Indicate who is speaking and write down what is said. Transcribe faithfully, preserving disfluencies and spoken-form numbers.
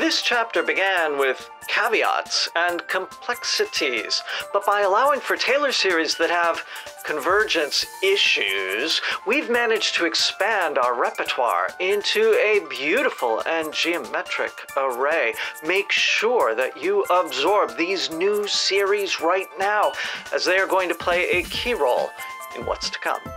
Speaker 1: This chapter began with caveats and complexities, but by allowing for Taylor series that have convergence issues, we've managed to expand our repertoire into a beautiful and geometric array. Make sure that you absorb these new series right now, as they are going to play a key role in what's to come.